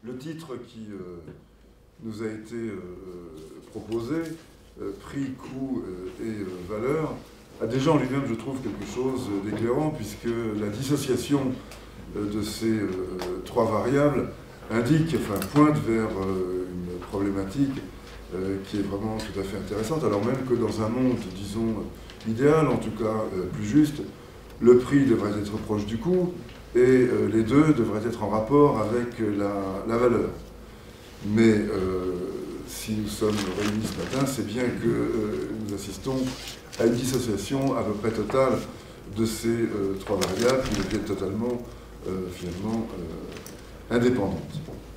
Le titre qui nous a été proposé, prix, coût et valeur, a déjà en lui-même, je trouve, quelque chose d'éclairant, puisque la dissociation de ces trois variables indique, enfin, pointe vers une problématique qui est vraiment tout à fait intéressante, alors même que dans un monde, disons, idéal, en tout cas plus juste, le prix devrait être proche du coût, et les deux devraient être en rapport avec la valeur. Mais si nous sommes réunis ce matin, c'est bien que nous assistons à une dissociation à peu près totale de ces trois variables qui deviennent totalement, finalement, indépendantes.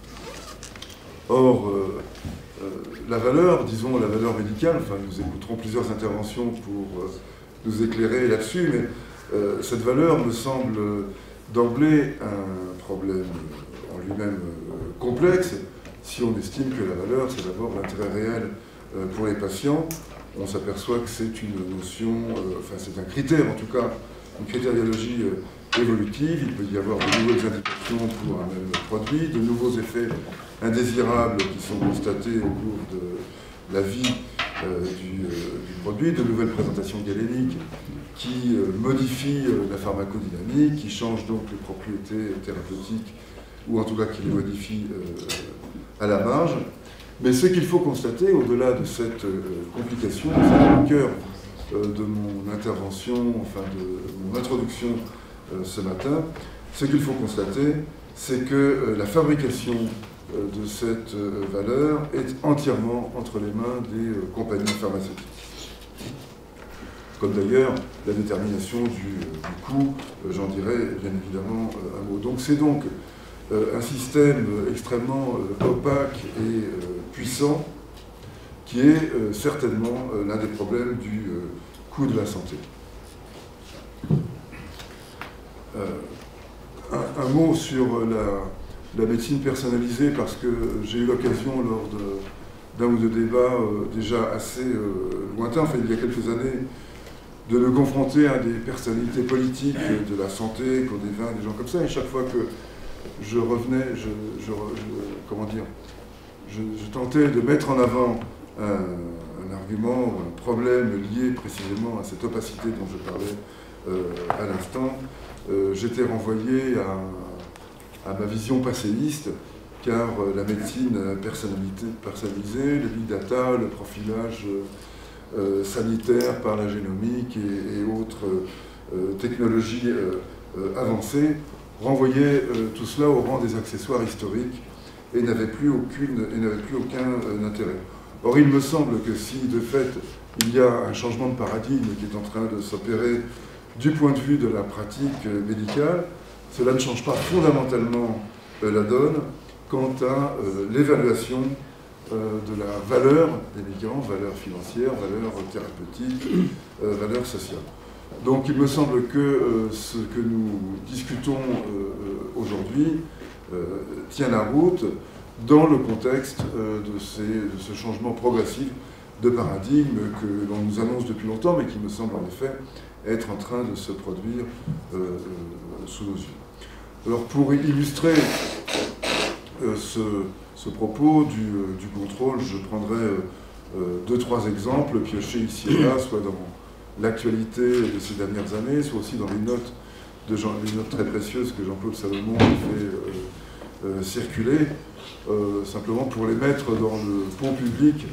Or, la valeur, disons la valeur médicale, enfin nous écouterons plusieurs interventions pour nous éclairer là-dessus, mais cette valeur me semble d'emblée un problème en lui-même complexe, si on estime que la valeur, c'est d'abord l'intérêt réel pour les patients. On s'aperçoit que c'est une notion, enfin c'est un critère en tout cas, une critériologie évolutive. Il peut y avoir de nouvelles indications pour un même produit, de nouveaux effets indésirables qui sont constatés au cours de la vie du produit, de nouvelles présentations galéniques qui modifient la pharmacodynamique, qui changent donc les propriétés thérapeutiques, ou en tout cas qui les modifient à la marge. Mais ce qu'il faut constater, au-delà de cette complication, c'est le cœur de mon intervention, enfin de mon introduction ce matin, ce qu'il faut constater, c'est que la fabrication de cette valeur est entièrement entre les mains des compagnies pharmaceutiques. Comme d'ailleurs la détermination du coût, j'en dirai bien évidemment un mot. Donc c'est donc un système extrêmement opaque et puissant qui est certainement l'un des problèmes du coût de la santé. Un mot sur la médecine personnalisée, parce que j'ai eu l'occasion lors d'un ou deux débats déjà assez lointains, enfin il y a quelques années, de le confronter à des personnalités politiques de la santé, Claude Évin, des gens comme ça, et chaque fois que je revenais, je tentais de mettre en avant un argument, un problème lié précisément à cette opacité dont je parlais à l'instant. J'étais renvoyé à ma vision passéiste, car la médecine personnalisée, le big data, le profilage sanitaire par la génomique et autres technologies avancées renvoyait tout cela au rang des accessoires historiques et n'avait plus aucun intérêt. Or, il me semble que si, de fait, il y a un changement de paradigme qui est en train de s'opérer du point de vue de la pratique médicale, cela ne change pas fondamentalement la donne quant à l'évaluation de la valeur des médicaments, valeur financière, valeur thérapeutique, valeur sociale. Donc il me semble que ce que nous discutons aujourd'hui tient la route dans le contexte de ce changement progressif de paradigme que l'on nous annonce depuis longtemps, mais qui me semble en effet être en train de se produire sous nos yeux. Alors pour illustrer ce propos du contrôle, je prendrai deux, trois exemples piochés ici et là, soit dans l'actualité de ces dernières années, soit aussi dans les notes très précieuses que Jean-Claude Salomon a fait circuler, simplement pour les mettre dans le pont public,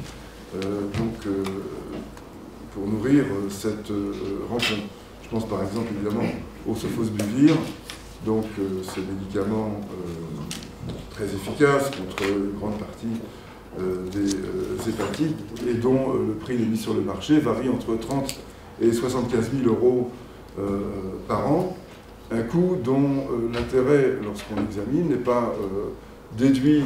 pour nourrir cette rencontre. Je pense par exemple évidemment au sofosbuvir, donc ce médicament très efficace contre une grande partie des hépatites et dont le prix de mise sur le marché varie entre 30 et 75 000 euros par an, un coût dont l'intérêt, lorsqu'on l'examine, n'est pas déduit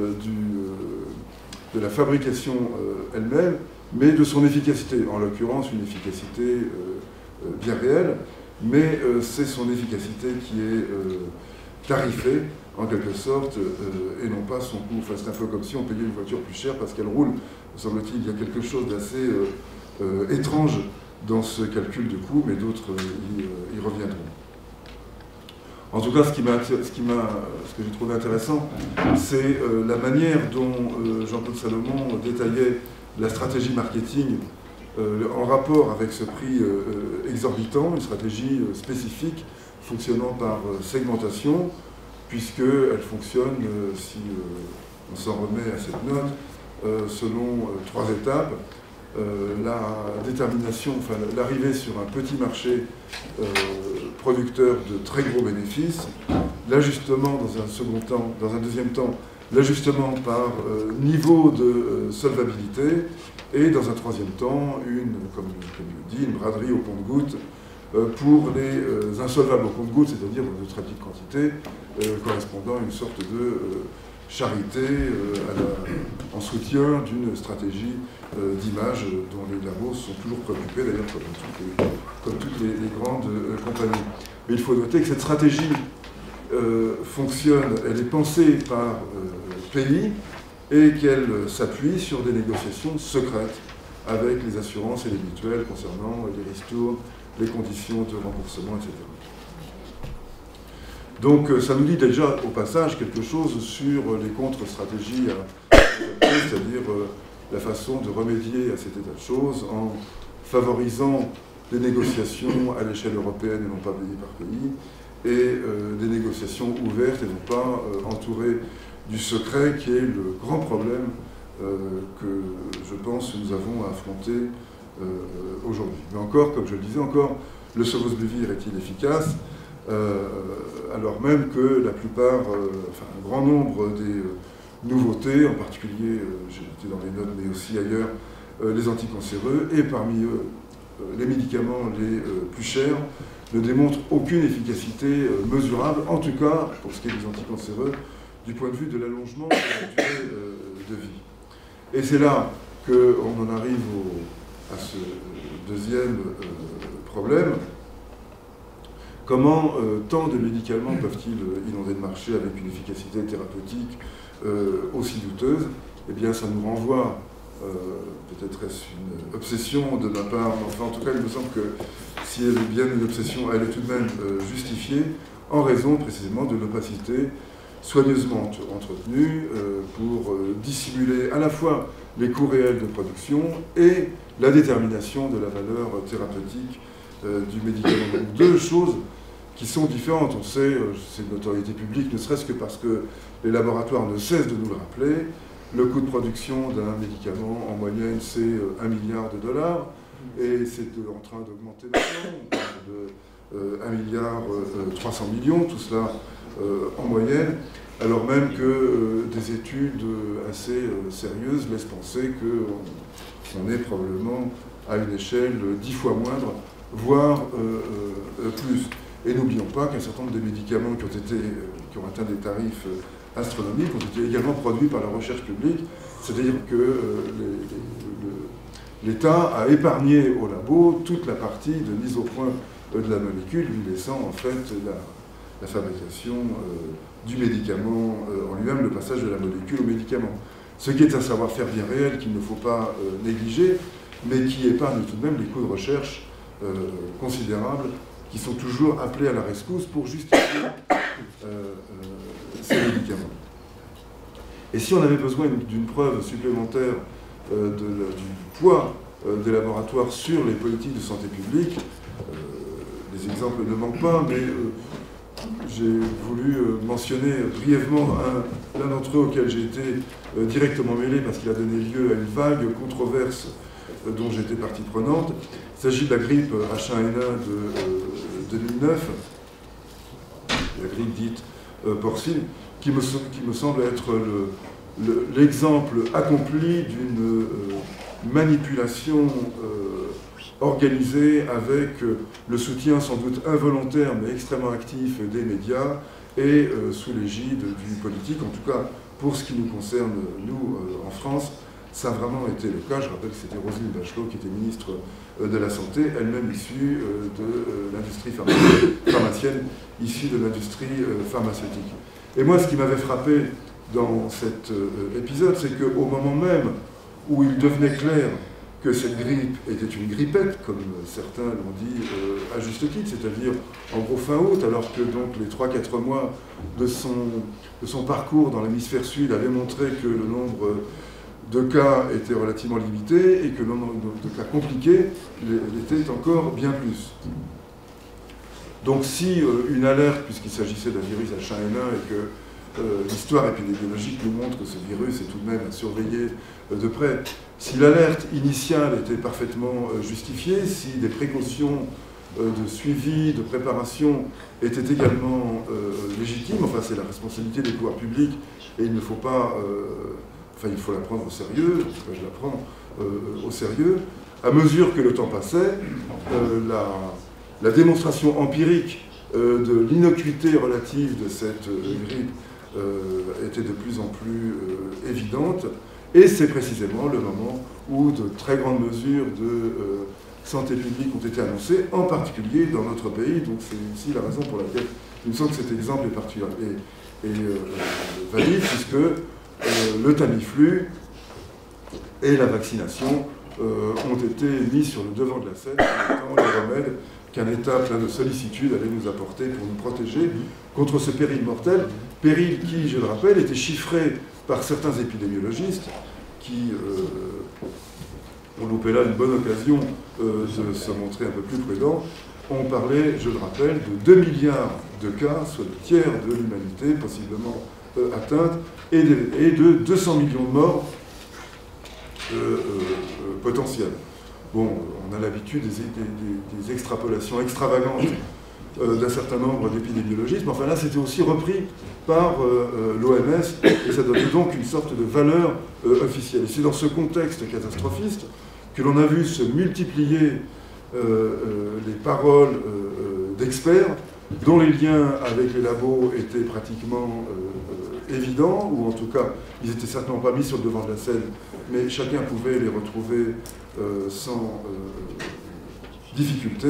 de la fabrication elle-même, mais de son efficacité, en l'occurrence une efficacité bien réelle, mais c'est son efficacité qui est tarifée, en quelque sorte, et non pas son coût. Enfin, c'est un peu comme si on payait une voiture plus chère parce qu'elle roule. Me semble-t-il, il y a quelque chose d'assez étrange dans ce calcul de coût, mais d'autres y reviendront. En tout cas, ce que j'ai trouvé intéressant, c'est la manière dont Jean-Claude Salomon détaillait la stratégie marketing en rapport avec ce prix exorbitant, une stratégie spécifique fonctionnant par segmentation, puisqu'elle fonctionne, si on s'en remet à cette note, selon 3 étapes. La détermination, enfin l'arrivée sur un petit marché producteur de très gros bénéfices, l'ajustement dans un deuxième temps, l'ajustement par niveau de solvabilité, et dans un troisième temps, comme je dis, une braderie au compte-gouttes pour les insolvables au compte-gouttes, c'est-à-dire de très petites quantités, correspondant à une sorte de charité en soutien d'une stratégie d'image dont les labos sont toujours préoccupés, d'ailleurs comme toutes les grandes compagnies. Mais il faut noter que cette stratégie fonctionne, elle est pensée par pays et qu'elle s'appuie sur des négociations secrètes avec les assurances et les mutuelles concernant les ristournes, les conditions de remboursement, etc. Donc ça nous dit déjà au passage quelque chose sur les contre-stratégies à adopter, c'est-à-dire la façon de remédier à cet état de choses en favorisant des négociations à l'échelle européenne et non pas pays par pays, et des négociations ouvertes et non pas entourées du secret, qui est le grand problème que je pense nous avons à affronter aujourd'hui. Mais encore, comme je le disais, le Sovos-Buvir est-il efficace, alors même que la plupart, un grand nombre des nouveautés, en particulier, j'ai été dans les notes, mais aussi ailleurs, les anticancéreux, et parmi eux, les médicaments les plus chers, ne démontrent aucune efficacité mesurable, en tout cas, pour ce qui est des anticancéreux, du point de vue de l'allongement de la durée de vie. Et c'est là qu'on en arrive à ce deuxième problème. Comment tant de médicaments peuvent-ils inonder le marché avec une efficacité thérapeutique aussi douteuse? Eh bien, ça nous renvoie, peut-être est-ce une obsession de ma part, mais enfin, en tout cas, il me semble que si elle est bien une obsession, elle est tout de même justifiée en raison précisément de l'opacité soigneusement entretenue pour dissimuler à la fois les coûts réels de production et la détermination de la valeur thérapeutique du médicament. Donc, deux choses qui sont différentes. On sait, c'est une notoriété publique, ne serait-ce que parce que les laboratoires ne cessent de nous le rappeler. Le coût de production d'un médicament, en moyenne, c'est 1 milliard de dollars, et c'est en train d'augmenter maintenant. On parle de 1 milliard 300 millions, tout cela en moyenne, alors même que des études assez sérieuses laissent penser qu'on est probablement à une échelle 10 fois moindre, voire plus. Et n'oublions pas qu'un certain nombre de médicaments qui ont atteint des tarifs astronomiques ont été également produits par la recherche publique, c'est-à-dire que l'État a épargné au labo toute la partie de mise au point de la molécule, lui laissant en fait la fabrication du médicament en lui-même, le passage de la molécule au médicament. Ce qui est un savoir-faire bien réel qu'il ne faut pas négliger, mais qui épargne tout de même les coûts de recherche considérables qui sont toujours appelés à la rescousse pour justifier ces médicaments. Et si on avait besoin d'une preuve supplémentaire du poids des laboratoires sur les politiques de santé publique, les exemples ne manquent pas, mais j'ai voulu mentionner brièvement l'un d'entre eux auquel j'ai été directement mêlé parce qu'il a donné lieu à une vague controverse dont j'étais partie prenante. Il s'agit de la grippe H1N1 de 2009, la grippe dite porcine, qui me semble être l'exemple accompli d'une manipulation organisée avec le soutien sans doute involontaire mais extrêmement actif des médias et sous l'égide du politique. En tout cas, pour ce qui nous concerne, nous, en France, ça a vraiment été le cas. Je rappelle que c'était Roselyne Bachelot qui était ministre de la Santé, elle-même issue de l'industrie pharmacienne, issue de l'industrie pharmaceutique. Et moi, ce qui m'avait frappé dans cet épisode, c'est qu'au moment même où il devenait clair que cette grippe était une grippette, comme certains l'ont dit à juste titre, c'est-à-dire en gros fin août, alors que donc les 3-4 mois de son parcours dans l'hémisphère sud avaient montré que le nombre de cas était relativement limité et que le nombre de cas compliqués l'était encore bien plus. Donc si une alerte, puisqu'il s'agissait d'un virus H1N1 et que l'histoire épidémiologique nous montre que ce virus est tout de même à surveiller de près, si l'alerte initiale était parfaitement justifiée, si des précautions de suivi, de préparation étaient également légitimes, enfin c'est la responsabilité des pouvoirs publics et il ne faut pas, il faut la prendre au sérieux, en tout cas je la prends au sérieux, à mesure que le temps passait, la démonstration empirique de l'innocuité relative de cette grippe était de plus en plus évidente, et c'est précisément le moment où de très grandes mesures de santé publique ont été annoncées, en particulier dans notre pays. Donc c'est aussi la raison pour laquelle il me semble que cet exemple est particulier et valide, puisque le Tamiflu et la vaccination ont été mis sur le devant de la scène en étant les remèdes qu'un État plein de sollicitude allait nous apporter pour nous protéger contre ce péril mortel, péril qui, je le rappelle, était chiffré par certains épidémiologistes qui ont loupé là une bonne occasion de se montrer un peu plus prudents. On parlait, je le rappelle, de 2 milliards de cas, soit le tiers de l'humanité possiblement atteinte, et de 200 millions de morts potentiels. Bon, on a l'habitude des extrapolations extravagantes d'un certain nombre d'épidémiologistes, mais enfin là c'était aussi repris par l'OMS et ça donne donc une sorte de valeur officielle. Et c'est dans ce contexte catastrophiste que l'on a vu se multiplier les paroles d'experts dont les liens avec les labos étaient pratiquement évidents, ou en tout cas ils n'étaient certainement pas mis sur le devant de la scène, mais chacun pouvait les retrouver sans difficulté.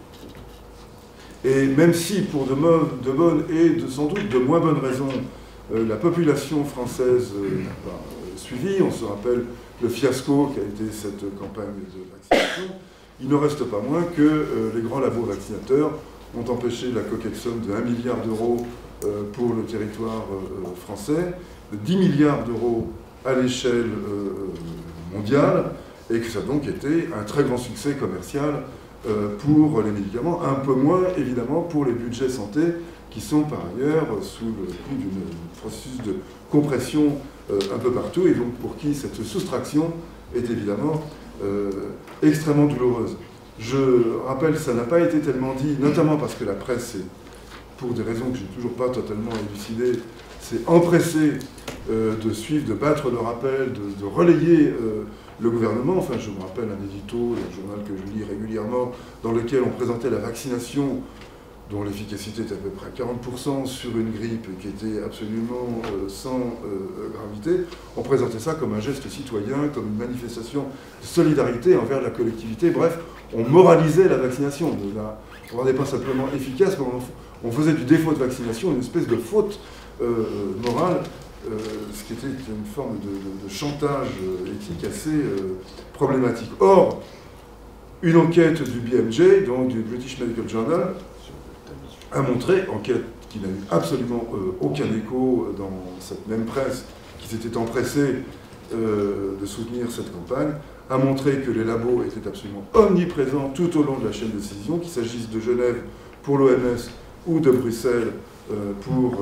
Et même si, pour de bonnes et sans doute de moins bonnes raisons, la population française n'a pas suivi, on se rappelle le fiasco qu'a été cette campagne de vaccination, il ne reste pas moins que les grands labos vaccinateurs ont empêché la coquette somme de 1 milliard d'euros pour le territoire français, de 10 milliards d'euros à l'échelle mondiale, et que ça a donc été un très grand succès commercial pour les médicaments, un peu moins évidemment pour les budgets santé qui sont par ailleurs sous le coup d'un processus de compression un peu partout, et donc pour qui cette soustraction est évidemment extrêmement douloureuse. Je rappelle, ça n'a pas été tellement dit, notamment parce que la presse, pour des raisons que je n'ai toujours pas totalement élucidées, s'est empressée de suivre, de battre le rappel, de relayer le gouvernement. Enfin, je me rappelle un édito, un journal que je lis régulièrement, dans lequel on présentait la vaccination, dont l'efficacité était à peu près 40% sur une grippe qui était absolument sans gravité. On présentait ça comme un geste citoyen, comme une manifestation de solidarité envers la collectivité. Bref, on moralisait la vaccination. On ne rendait pas simplement efficace, mais on faisait du défaut de vaccination une espèce de faute morale, ce qui était une forme de chantage éthique assez problématique. Or, une enquête du BMJ, donc du British Medical Journal, a montré, enquête qui n'a eu absolument aucun écho dans cette même presse qui s'était empressée de soutenir cette campagne, a montré que les labos étaient absolument omniprésents tout au long de la chaîne de décision, qu'il s'agisse de Genève pour l'OMS ou de Bruxelles pour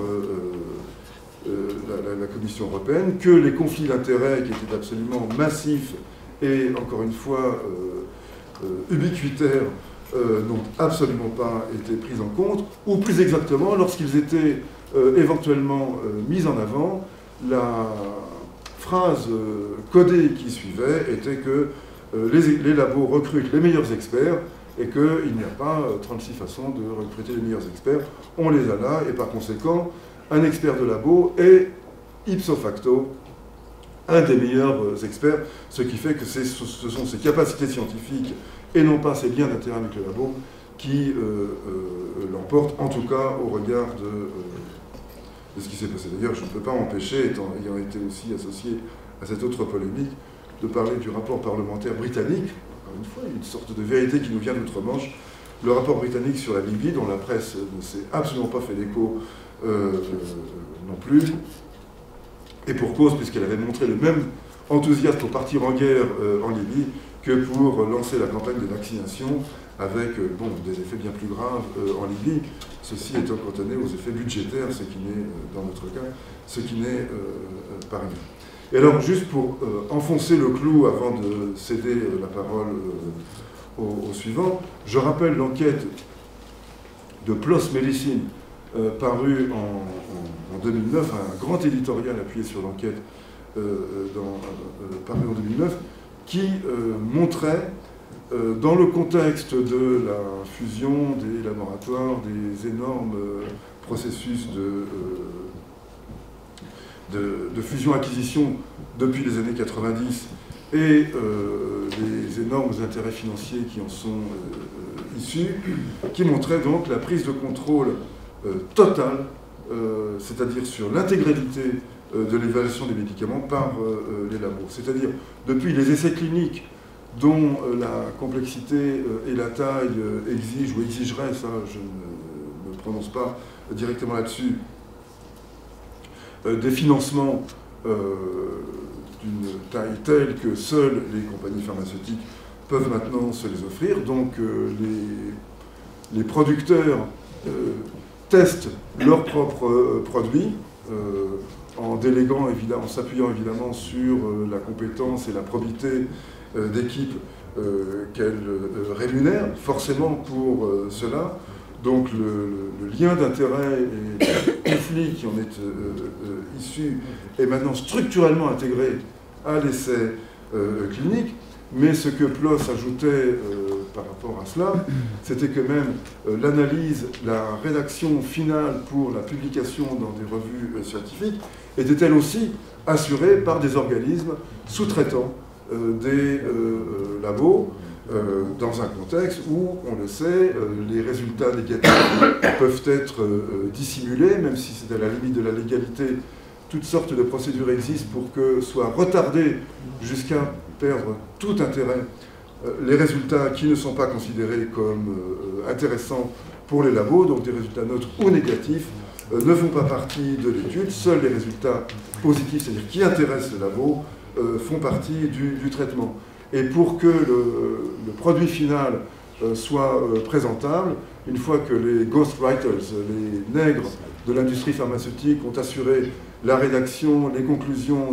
la Commission européenne, que les conflits d'intérêts qui étaient absolument massifs et, encore une fois, ubiquitaires, n'ont absolument pas été pris en compte, ou plus exactement, lorsqu'ils étaient éventuellement mis en avant, la phrase codée qui suivait était que les labos recrutent les meilleurs experts et qu'il n'y a pas 36 façons de recruter les meilleurs experts, on les a là, et par conséquent, un expert de labo est ipso facto un des meilleurs experts, ce qui fait que ce sont ses capacités scientifiques et non pas ses liens d'intérêt avec le labo qui l'emportent, en tout cas au regard de ce qui s'est passé. D'ailleurs, je ne peux pas m'empêcher, ayant été aussi associé à cette autre polémique, de parler du rapport parlementaire britannique, encore une fois, une sorte de vérité qui nous vient d'outre-Manche, le rapport britannique sur la Libye, dont la presse ne s'est absolument pas fait d'écho non plus, et pour cause, puisqu'elle avait montré le même enthousiasme pour partir en guerre en Libye que pour lancer la campagne de vaccination, avec des effets bien plus graves en Libye, ceci étant cantonné aux effets budgétaires, ce qui n'est, dans notre cas, ce qui n'est pas rien. Et alors, juste pour enfoncer le clou avant de céder la parole au suivant, je rappelle l'enquête de PLOS Medicine, parue en 2009, un grand éditorial appuyé sur l'enquête paru en 2009, qui montrait, dans le contexte de la fusion des laboratoires, des énormes processus de fusion-acquisition depuis les années 90 et les énormes intérêts financiers qui en sont issus, qui montrait donc la prise de contrôle totale, c'est-à-dire sur l'intégralité de l'évaluation des médicaments par les labos. C'est-à-dire depuis les essais cliniques dont la complexité et la taille exigent ou exigeraient, ça je ne me prononce pas directement là-dessus, des financements d'une taille telle que seules les compagnies pharmaceutiques peuvent maintenant se les offrir. Donc les producteurs testent leurs propres produits en déléguant, en s'appuyant évidemment sur la compétence et la probité d'équipes qu'elles rémunèrent forcément pour cela. Donc le lien d'intérêt et le conflit qui en est issu est maintenant structurellement intégré à l'essai clinique. Mais ce que PLOS ajoutait par rapport à cela, c'était que même l'analyse, la rédaction finale pour la publication dans des revues scientifiques était elle aussi assurée par des organismes sous-traitants des labos, dans un contexte où, on le sait, les résultats négatifs peuvent être dissimulés, même si c'est à la limite de la légalité. Toutes sortes de procédures existent pour que soient retardés jusqu'à perdre tout intérêt les résultats qui ne sont pas considérés comme intéressants pour les labos, donc des résultats neutres ou négatifs, ne font pas partie de l'étude. Seuls les résultats positifs, c'est-à-dire qui intéressent le labo, font partie du traitement. Et pour que le produit final soit présentable, une fois que les ghostwriters, les nègres de l'industrie pharmaceutique ont assuré la rédaction, les conclusions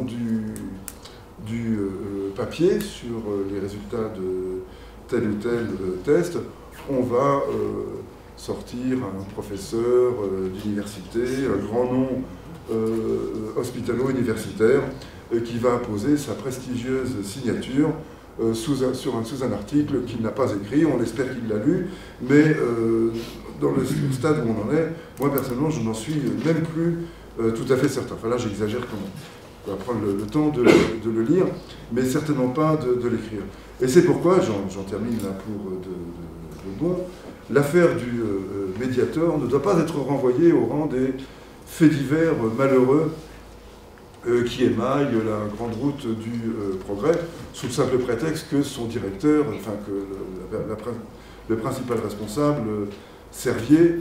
du papier sur les résultats de tel ou tel test, on va sortir un professeur d'université, un grand nom hospitalo-universitaire, qui va apposer sa prestigieuse signature sous un article qu'il n'a pas écrit. On espère qu'il l'a lu, mais dans le stade où on en est, moi personnellement, je n'en suis même plus tout à fait certain. Enfin là, j'exagère quand même. On va prendre le temps de le lire, mais certainement pas de l'écrire. Et c'est pourquoi, j'en termine là pour de bon, l'affaire du Mediator ne doit pas être renvoyée au rang des faits divers malheureux qui émaillent la grande route du progrès, sous le simple prétexte que son directeur, enfin que le principal responsable, Servier,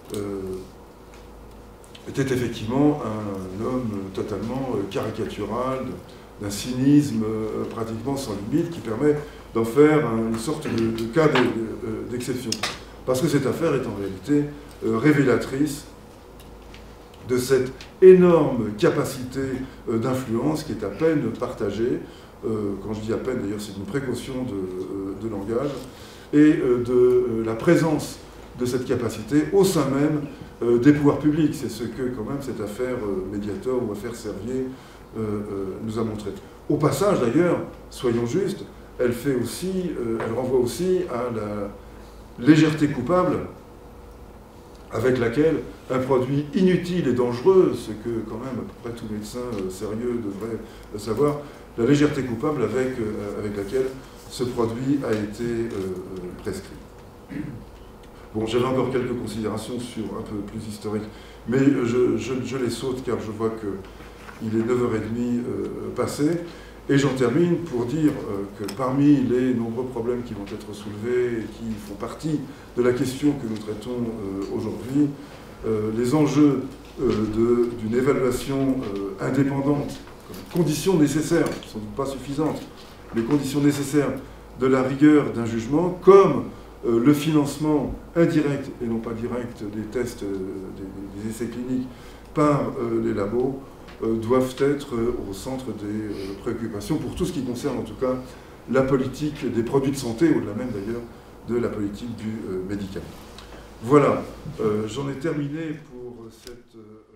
était effectivement un homme totalement caricatural, d'un cynisme pratiquement sans limite, qui permet d'en faire une sorte de cas d'exception. Parce que cette affaire est en réalité révélatrice de cette énorme capacité d'influence qui est à peine partagée, quand je dis à peine d'ailleurs c'est une précaution de langage, et de la présence de cette capacité au sein même des pouvoirs publics. C'est ce que quand même cette affaire Mediator ou affaire Servier nous a montré. Au passage d'ailleurs, soyons justes, elle renvoie aussi à la légèreté coupable avec laquelle un produit inutile et dangereux, ce que quand même à peu près tout médecin sérieux devrait savoir, la légèreté coupable avec laquelle ce produit a été prescrit. Bon, j'avais encore quelques considérations sur un peu plus historique, mais je les saute car je vois qu'il est 9h30 passé. Et j'en termine pour dire que parmi les nombreux problèmes qui vont être soulevés et qui font partie de la question que nous traitons aujourd'hui, les enjeux d'une évaluation indépendante, comme condition nécessaire, sans doute pas suffisante, les conditions nécessaires de la rigueur d'un jugement, comme le financement indirect et non pas direct des tests, des essais cliniques par les labos, doivent être au centre des préoccupations pour tout ce qui concerne en tout cas la politique des produits de santé, au-delà même d'ailleurs de la politique du médicament. Voilà, j'en ai terminé pour cette...